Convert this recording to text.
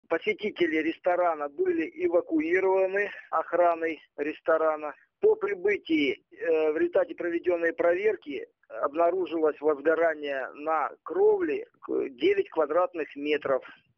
Посетители ресторана были эвакуированы охраной ресторана. По прибытии в результате проведенной проверки обнаружилось возгорание на кровле 9 квадратных метров.